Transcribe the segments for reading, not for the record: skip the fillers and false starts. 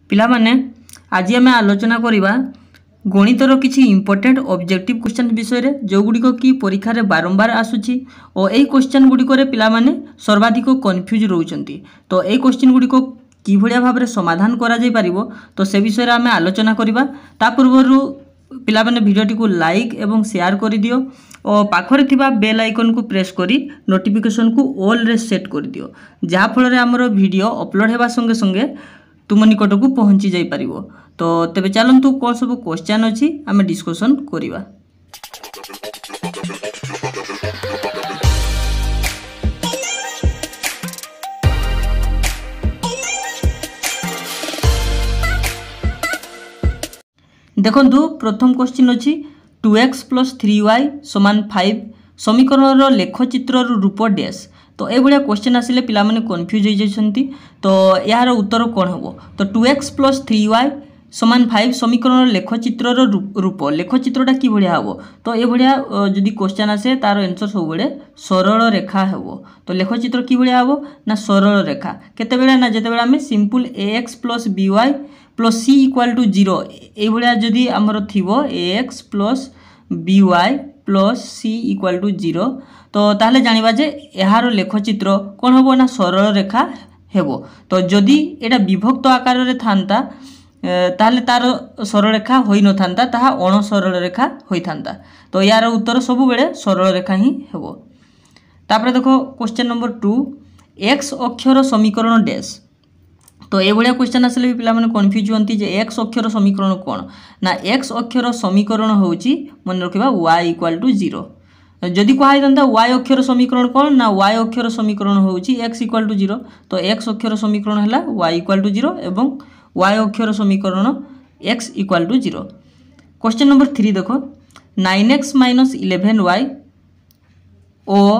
पिला माने आज आम आलोचना करवा गणितर किसी इंपोर्टेंट ऑब्जेक्टिव क्वेश्चन विषय रे जो गुड़िक कि परीक्षा रे बारंबार आसूची और यही क्वेश्चन गुड़िक पिला माने सर्वाधिक कन्फ्यूज रोचंती। तो यही क्वेश्चन गुड़िक कि भाया भाव में समाधान करा जाई परिवो तो से विषय आम आलोचना करवा। ता पूर्व पिला माने वीडियोटी को लाइक एवं शेयर कर दियो और पाखरे थिबा बेल आइकन को प्रेस करी नोटिफिकेशन को ऑल रे सेट कर दियो जहा फल रे हमर वीडियो अपलोड हेबा संगे संगे तुम निकट को पहुंची जाई परिवो। तो तेबे चलंतु कौन सब क्वेश्चन अछि आमे डिस्कशन करिवा। देखंतु प्रथम क्वेश्चन अछि 2x + 3y = 5 समीकरण रो लेखचित्र रूप डैश। तो ए भलिया क्वेश्चन आसिले पिला माने कंफ्यूज हो जाइछंती। तो यार उत्तर कोन हबो तो 2x + 3y = 5 समीकरण लेखचित्र रूप लेखचित्रटा कि भलिया हबो तो ए भलिया जदि क्वेश्चन आसे तार आंसर सब बेले सरल रेखा हबो। तो लेखचित्र कि भलिया हबो ना सरल रेखा केते बेले ना जते बेले हम सिंपल ax + by + c = 0 ए भलिया जदि हमर थिबो ax + by + c = 0 तो ताहले जानिबा जे एहारो लेखचित्र कोन हबो ना सरल रेखा हेबो। तो जदि एटा विभक्त आकार रे थांता ताहले तार सरल रेखा होई न थांता ताहा अण सरल रेखा होई थांता। तो यार उत्तर सब बेले सरल रेखा ही हेबो। तापर देखो क्वेश्चन नंबर 2 x अक्षर समीकरण डैश। तो ए भलिया क्वेश्चन आसले भी पिला माने कंफ्यूज होंती जे x अक्षर समीकरण कोन ना x अक्षर समीकरण होउची मन रखिबा y = 0। जदि कहाई दंता y अक्षर समीकरण कोन ना y अक्षर समीकरण होउची x = 0। तो x अक्षर समीकरण हला y = 0 एवं y अक्षर समीकरण x = 0। क्वेश्चन नंबर 3 देखो 9x - 11y और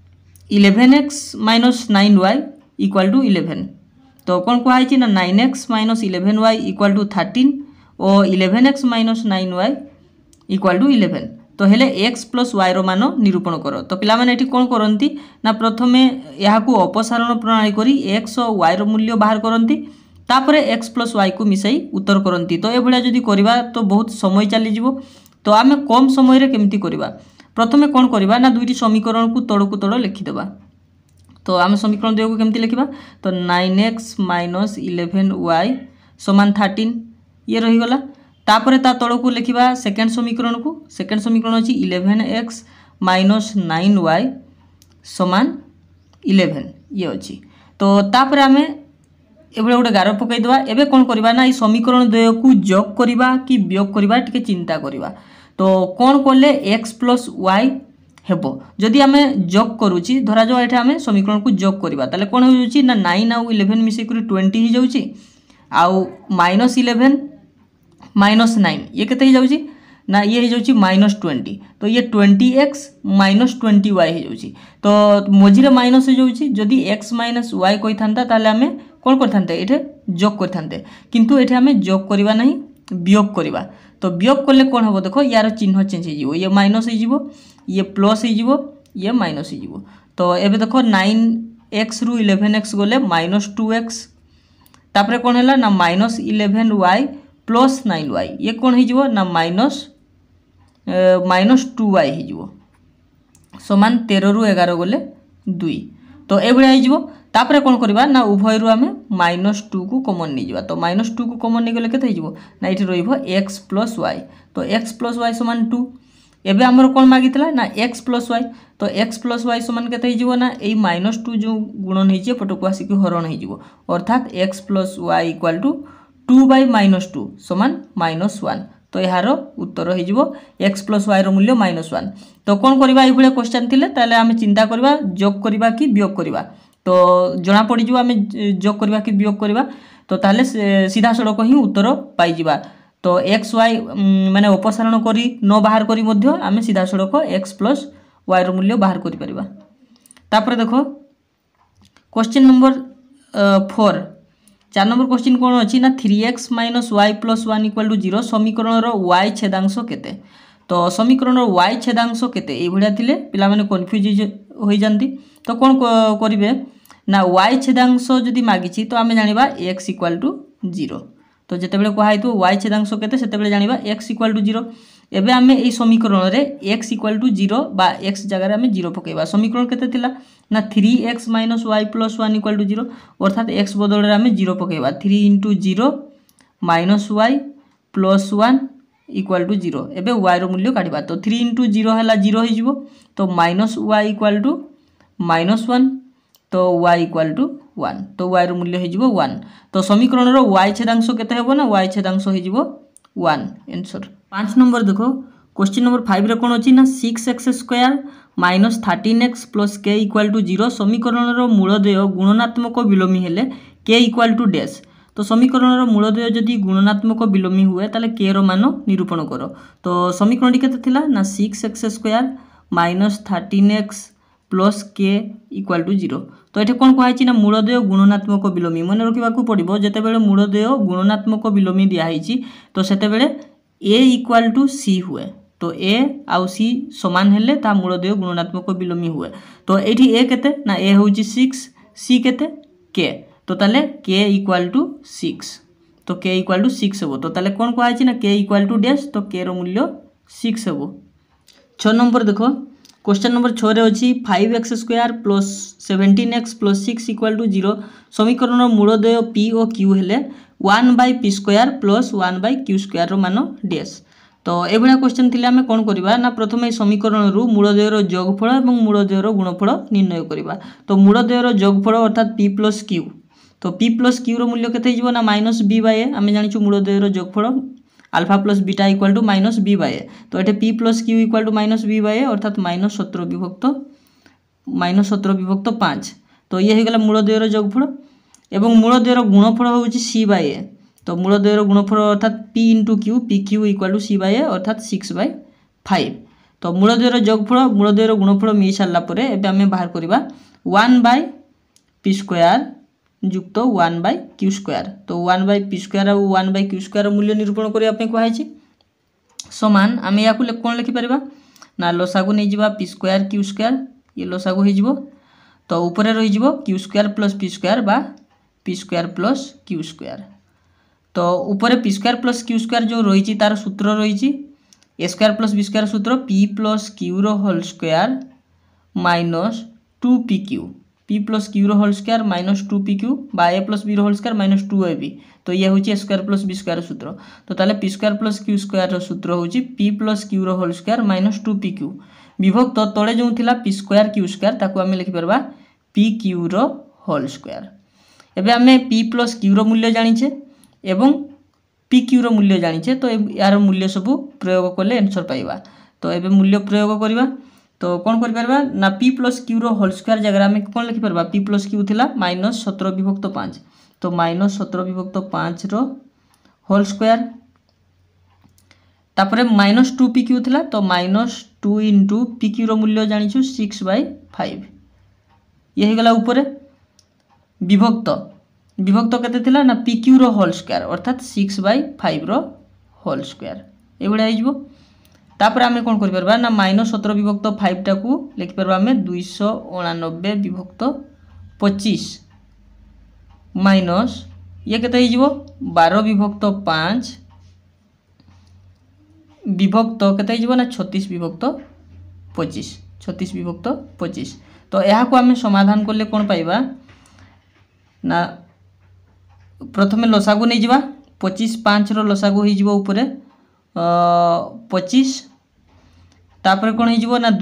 11x - 9y = 11। तो कौन कहुई ना 9x - 11y = 13 और 11x - 9y = 11। तो हेले x + y रो मान निरूपण करो। तो पिला माने एठी कोन करंती ना प्रथमे यहा को अपसारण प्रणाली करी x और y रो मूल्य बाहर करंती तापरे x + y को मिसाई उत्तर करंती। तो ए भलिया जदि करबा तो बहुत समय चली जिवो। तो आमे कम समय रे केमती करबा प्रथमे कोन करबा ना दुईटी समीकरण को तळकु तळ लिखि देबा। तो आम समीकरण 2 को केमती लिखिबा तो 9x - 11y = 13 ये रही गला। तापरे ता तळ को लिखिबा सेकंड समीकरण को। सेकंड समीकरण अछि 11x - 9y = 11 ये अछि। तो तापरे आमे एबळे गोटे गार पकई देबा। एबे कोन करबा ना ई समीकरण 2 को जोग करबा कि वियोग करबा टिके चिंता करबा। तो कोन करले x + y हेबो जदि आमे जोग करूची धरा जो एठा आमे समीकरण को जोग करबा ताले कोन हो जाउची ना 9 और 11 मिसे करी 20 ही जाउची आउ -11 - 9 ये केते ही जाउची ना ये ही जाउची -20। तो ये 20x - 20y ही जाउची। तो मोजिरे माइनस हो जाउची जदि x - y कोइ थांता ताले आमे कोन करथांते एठे जोग करथांते किंतु एठे आमे जोग करबा नहीं वियोग करबा। तो वियोग करले कोन हबो देखो यार चिन्ह चेंज हो जिवो ये माइनस हो जिवो ये प्लस हो जिवो ये माइनस हो जिवो। तो एबे देखो 9x रु 11x गले -2x तापरे कोन हैला ना -11y + 9y ये कोन हो जिवो ना -2y हो जिवो समान 13 रु 11 गले 2। तो ए भलिया हो जिवो। तापरे कोन करबा ना उभय रु आमे -2 को कॉमन नै जिवा। तो -2 को कॉमन नै गले केते हो जिवो ना इठी रहिबो x + y। तो x + y = 2। एबे हमर कोन मागितला ना x + y। तो x + y समान केते हो जिवो ना एई -2 जो गुणन हे जे पटको आसी कि हरण हे जिवो अर्थात x + y = 2/-2 = -1। तो यार उत्तर हो जिवो x + y रो मूल्य -1। तो कोन करबा ए भलिया क्वेश्चन थिले ताले आमे चिंता करबा जोग करबा कि वियोग करबा। तो जना पड़ी जो आमे जोग करबा कि वियोग करबा तो ताले सीधा सड़क ही उत्तर पाई जिबा। तो x y माने अपसारण करी न बाहर करी मध्य आमे सीधा सड़क x + y रो मूल्य बाहर करि परिबा। तापर देखो क्वेश्चन नंबर 4 4 नंबर क्वेश्चन कोन अछि ना 3x - y + 1 = 0 समीकरण रो y छेदांश केते। तो समीकरण रो y छेदांश केते ए भलिया थिले पिला माने कंफ्यूज होई जानती। तो कोन करिवे ना y छेदांश जदि मागिछि तो आमे जानिबा x = 0। तो जितेबाला कहुई y छेदांश केते सेतेबाला जानिबा x इक्वल टू 0। एबे आमे एई समीकरण रे x इक्वल टू 0 बा x जगह रे आमे 0 पकेबा। समीकरण केते थिला ना 3x - y + 1 इक्वल टू 0 अर्थात x बदल रे आमे 0 पकेबा। 3 * 0 - y + 1 इक्वल टू 0। एबे y रो मूल्य काढिबा तो 3 * 0 हला 0 होई जिवो तो -y इक्वल टू -1 तो y इक्वल टू 1 तो y रो मूल्य होई जिवो 1। तो समीकरण रो y छेदांश केते हेबो ना y छेदांश होई जिवो 1 आंसर। 5 नंबर देखो क्वेश्चन नंबर 5 रे कोन अछि ना 6x² - 13x + k equal to 0 समीकरण रो मूलद्वय गुणनात्मक विलोमी हेले k इक्वल टू डैश। तो समीकरण रो मूलद्वय जदि गुणनात्मक विलोमी हुए ताले k रो मान निरूपण करो। तो समीकरण केते थिला ना 6x² - 13x + k equal to 0। तो एठे कोन कहै छि ना मूलद्वय गुणनात्मक विलोमी मन रखिबा को पड़िबो। जेते बेले मूलद्वय गुणनात्मक विलोमी दिया हिछि तो सेते बेले a इक्वल टू c हुए। तो a आउ c समान हेले ता मूलद्वय गुणनात्मक विलोमी हुए। तो एठी a केते ना a होउछि 6 c केते k तो ताले k इक्वल टू 6 तो k इक्वल टू 6 हेबो। तो ताले कोन कहै छि ना k इक्वल टू डैश तो k रो मूल्य 6 हेबो। 6 नंबर देखो क्वेश्चन नंबर 6 रे अछि 5x² + 17x + 6 इक्वल टू 0 समीकरण रो मूलद्वय p ओ q हेले 1/p² + 1/q² रो मान डैश। तो एभळा क्वेश्चन थिले आमे कोन करबा ना प्रथमे समीकरण रो मूलद्वय रो योगफल एवं मूलद्वय रो गुणफल निर्णय करबा। तो मूलद्वय रो योगफल अर्थात p + q तो p + q रो मूल्य केते हिजबो ना -b/a आमे जानिछु मूलद्वय रो योगफल alpha plus beta equal to -b/a। तो एठे p + q equal to -b/a अर्थात -17 विभक्त 5 तो ये हो गला मूलद्वय रो योगफल एवं मूलद्वय रो गुणफल होउछि c/a। तो मूलद्वय रो गुणफल अर्थात p * q pq equal to c/a अर्थात 6/5। तो मूलद्वय रो योगफल मूलद्वय रो गुणफल मिल सारला परे एबे हमें बाहर करबा 1/p² जुक्त 1/q²। तो 1/p² और 1/q² मूल्य निरूपण करिया पे कहै छि समान आमे याकू कोन लिखि परबा ना लसागु नै जिबा p² q² ये लसागु हे जिवो तो ऊपर रहि जिवो q² + p² बा p² + q²। तो ऊपर p² + q² जो रहि छि तार सूत्र रहि छि a² + b² सूत्र p + q रो whole square - 2pq p + q रो होल स्क्वायर - 2pq बा a + b रो होल स्क्वायर - 2ab। तो ये होची a² + b² सूत्र। तो ताले p² + q² रो सूत्र होची p + q रो होल स्क्वायर - 2pq विभक्त तळे जो थिला p² q² ताको हमें लिखि परबा pq रो होल स्क्वायर। एबे हमें p + q रो मूल्य जानि छे एवं pq रो मूल्य जानि छे तो यार मूल्य सब प्रयोग करले आंसर पाइबा। तो एबे मूल्य प्रयोग करबा तो कोन करि परबा ना p + q रो होल स्क्वायर जगह में कोन लिखि परबा p + q थिला -17 विभक्त 5 तो -17 विभक्त 5 रो होल स्क्वायर तापरे -2pq थिला तो -2 * pq रो मूल्य जानि छु 6/5 ये हे गला ऊपर विभक्त केते थिला ना pq रो होल स्क्वायर अर्थात 6/5 रो होल स्क्वायर ए बडा हे जिवो। तापर आमे कोन करि परबा ना -17 विभक्त 5 टा को लिखि परबा आमे 289 विभक्त 25 माइनस ये केते हे जिवो 12 विभक्त 5 विभक्त केते हे जिवो ना 36 विभक्त 25 तो यहा को आमे समाधान करले कोन पाइबा ना प्रथमे लसागु नै जिवा 25 5 रो लसागु हे जिवो ऊपर 25 तापर कोन हे जिवो ना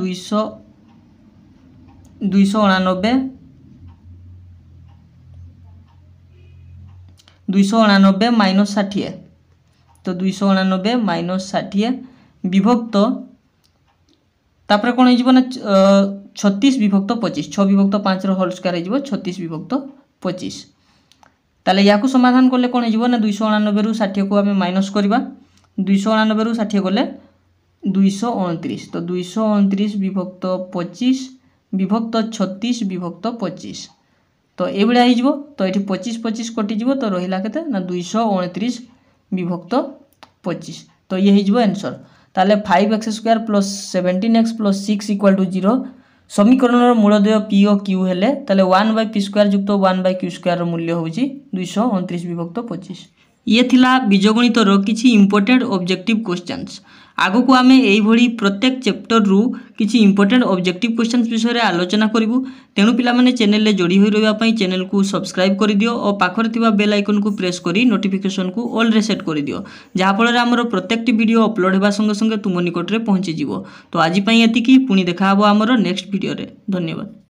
289 माइनस 60 तो 289 माइनस 60 विभक्त तापर कोन हे जिवो ना 36 विभक्त 25 6 विभक्त 5 रो होल स्क्वायर हे जिवो 36 विभक्त 25 ताले याकू समाधान करले कोन हे जिवो ना 289 रु 60 को हमें माइनस करबा 289 रु 60 गले 229 तो 229 विभक्त 25 विभक्त 36 विभक्त 25 तो ए बडा हे जिवो तो एठी 25 25 कटि जिवो तो रहिला केते ना 229 विभक्त 25 तो ये हे जिवो आंसर। ताले 5x² + 17x + 6 इक्वल टू 0 समीकरण रो मूलद्वय p ओ q हेले ताले 1/p² जुक्त 1/q² रो मूल्य होउची 229 विभक्त 25। ये थिला बीजगणितर किछि इंपोर्टेंट ऑब्जेक्टिव क्वेश्चंस। आगो को आमे एई भली प्रत्येक चैप्टर रु किछि इंपोर्टेंट ऑब्जेक्टिव क्वेश्चंस विषय रे आलोचना करिवु। तेणु पिला माने चैनल ले जोड़ी होई रहबा पई चैनल को सब्सक्राइब करि दियो और पाखर थिबा बेल आइकन को प्रेस करी नोटिफिकेशन को ऑल रे सेट करि दियो, जहा फल रे हमर प्रत्येक वीडियो अपलोड हेबा संगे संगे तुम निकट रे पहुंची जिवो। तो आज पई एतिकी, पुनी देखा हबो हमर नेक्स्ट वीडियो रे। धन्यवाद।